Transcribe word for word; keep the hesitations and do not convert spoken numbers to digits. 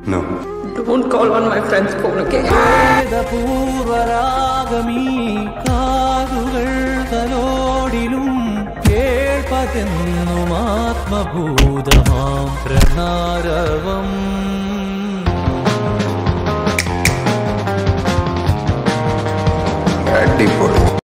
No. Don't call on my friend's phone, okay? പൂർവരാഗമീ കാതുകൾ തലോടിലും കേൾപ്പതെന്നും ആത്മഭൂതമാം പ്രണാരവം.